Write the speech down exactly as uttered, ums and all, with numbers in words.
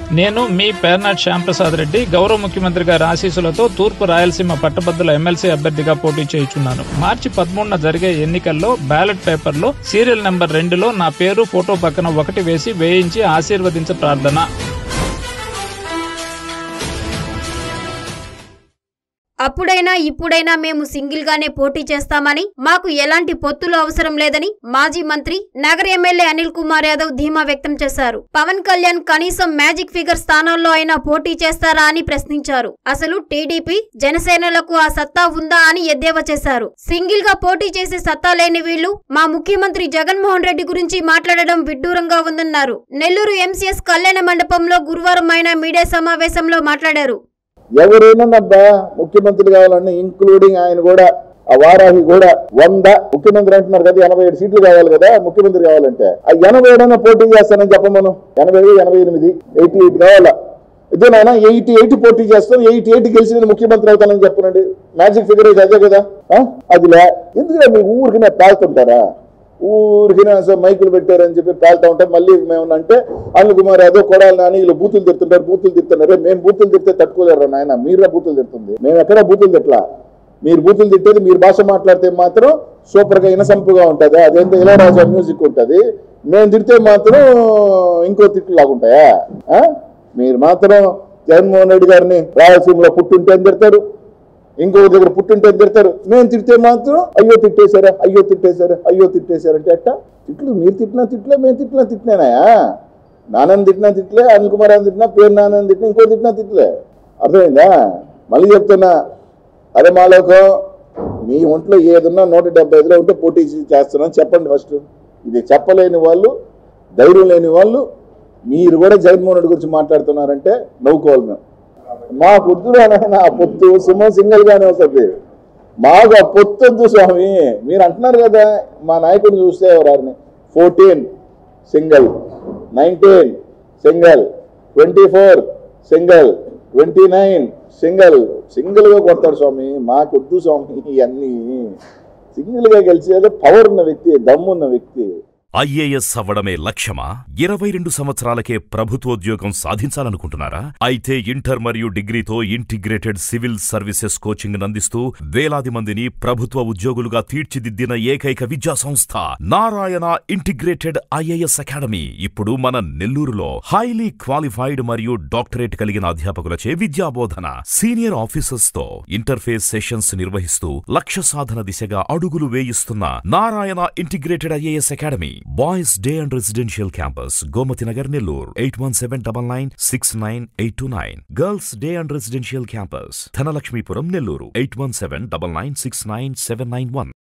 నేను మీ పేర్నాట్ శ్యాంప్రసాద్ రెడ్డి గౌరవ ముఖ్యమంత్రి గారి ఆశీస్సులతో తూర్పు రాయలసీమ పట్టభద్రుల ఎమ్మెల్సీ అభ్యర్థిగా పోటీ చేయుచున్నాను. మార్చి పదమూడున జరిగే ఎన్నికల్లో బ్యాలెట్ పేపర్లో సీరియల్ నెంబర్ రెండులో నా పేరు ఫోటో పక్కన ఒకటి వేసి వేయించి ఆశీర్వదించ ప్రార్థన. అప్పుడైనా ఇప్పుడైనా మేము సింగిల్ గానే పోటీ చేస్తామని, మాకు ఎలాంటి పొత్తులు అవసరం లేదని మాజీ మంత్రి నగర ఎమ్మెల్యే అనిల్ కుమార్ యాదవ్ ధీమా వ్యక్తం చేశారు. పవన్ కళ్యాణ్ కనీసం మ్యాజిక్ ఫిగర్ స్థానాల్లో అయినా పోటీ చేస్తారా అని ప్రశ్నించారు. అసలు టీడీపీ జనసేనలకు ఆ సత్తా ఉందా అని ఎద్దేవా చేశారు. సింగిల్ గా పోటీ చేసే సత్తా లేని వీళ్లు మా ముఖ్యమంత్రి జగన్మోహన్ రెడ్డి గురించి మాట్లాడడం విడ్డూరంగా ఉందన్నారు. నెల్లూరు ఎంసీఎస్ కళ్యాణ మండపంలో గురువారం ఆయన మీడియా సమావేశంలో మాట్లాడారు. ఎవరైనాబ్బా ముఖ్యమంత్రి కావాలని, ఇంక్లూడింగ్ ఆయన కూడా, ఆ వారాహి కూడా వంద ముఖ్యమంత్రి అంటున్నారు కదా, ఎనభై ఏడు సీట్లు కావాలి కదా ముఖ్యమంత్రి కావాలంటే. ఆ ఎనభై ఏడైనా పోటీ చేస్తానని చెప్పమను. ఎనభై ఏడు ఎనభై ఎనిమిది ఎయిటీ ఎయిట్ కావాలా? ఇదేనైనా ఎయిటీ ఎయిట్ పోటీ చేస్తాను, ఎయిటీ ఎయిట్ గెలిచి ముఖ్యమంత్రి అవుతానని చెప్పనండి. మ్యాజిక్ ఫిగర్ అదే కదా. అదిలే ఎందుకంటే మీకు ఊరికినే పేలుతుంటారా? ఊరికినే మైకులు పెట్టారని చెప్పి పేలుతా ఉంటాం. మళ్ళీ మేము అంటే అనిల్ కుమార్ యాదవ్ కొడాలి నాని వీళ్ళు బూతులు తిడుతుంటారు, బూతులు తిడుతున్నారు. మేము బూతులు తిడితే తట్టుకోలేరు నాయన, మీరే బూతులు తిడుతుంది. మేము ఎక్కడ బూతులు తిట్లా. మీరు బూతులు తిట్టేది, మీరు భాష మాట్లాడితే మాత్రం సూపర్గా ఇనసంపుగా ఉంటుంది. అదేంటో ఇళయరాజా మ్యూజిక్ ఉంటుంది. మేము తిడితే మాత్రం ఇంకో తిట్లు లాగుంటాయా? మీరు మాత్రం జగన్మోహన్ రెడ్డి గారిని రాయలసీమలో పుట్టింటే అని తిడతారు, ఇంకో దగ్గర పుట్టింటే తిడతారు. మేము తిడితే మాత్రం అయ్యో తిట్టేశారా, అయ్యో తిట్టేశారా, అయ్యో తిట్టేశారంటే అట్ట తిట్లు. మీరు తిట్టినా తిట్లే, మేము తిట్టినా తిట్లేనాయా? నాన్నని తిట్టినా తిట్లే, అనిల్ కుమార్ అని తిట్టినా, పేరు నాన్నని తిట్టినా, ఇంకో తిట్టినా తిట్లే. అర్థమైందా? మళ్ళీ చెప్తున్నా, అరే మాలోకం మీ ఒంట్లో ఏదన్నా నూట డెబ్బై ఐదులో ఉంటే పోటీ చేస్తున్నా చెప్పండి ఫస్ట్. ఇది చెప్పలేని వాళ్ళు, ధైర్యం లేని వాళ్ళు మీరు కూడా జగన్మోహన్ రెడ్డి గురించి మాట్లాడుతున్నారంటే నవ్వుకోవాలి. మేము మా పొద్దున ఆ పొత్తు సింహం సింగిల్ గానే వస్తుంది. మాకు ఆ పొత్తొద్దు స్వామి. మీరు అంటున్నారు కదా మా నాయకుడిని చూస్తే ఎవరారిని fourteen single, nineteen single, twenty four single, twenty nine single సింగిల్గా కొడతాడు స్వామి. మాకొద్దు స్వామి ఇవన్నీ. సింగిల్గా గెలిచేదో పవర్ ఉన్న వ్యక్తి, దమ్మున్న వ్యక్తి. ఐఏఎస్ అవ్వడమే లక్ష్యమా? ఇరవై రెండు సంవత్సరాలకే ప్రభుత్వోద్యోగం సాధించాలనుకుంటున్నారా? అయితే ఇంటర్ మరియు డిగ్రీతో ఇంటిగ్రేటెడ్ సివిల్ సర్వీసెస్ కోచింగ్ అందిస్తూ వేలాది మందిని ప్రభుత్వ ఉద్యోగులుగా తీర్చిదిద్దిన ఏకైక విద్యా సంస్థ నారాయణ ఇంటిగ్రేటెడ్ ఐఏఎస్ అకాడమీ ఇప్పుడు మన నెల్లూరులో హైలీ క్వాలిఫైడ్ మరియు డాక్టరేట్ కలిగిన అధ్యాపకులచే విద్యాబోధన, సీనియర్ ఆఫీసర్స్ తో ఇంటర్ఫేస్ సెషన్స్ నిర్వహిస్తూ లక్ష్య సాధన దిశగా అడుగులు వేయిస్తున్న Narayana integrated IAS academy. Boys Day and Residential Campus, Gomati Nagar, Nellore, eight one seven nine nine six nine eight two nine. Girls Day and Residential Campus, Thanalakshmipuram, Nellore, eight one seven nine nine six nine seven nine one.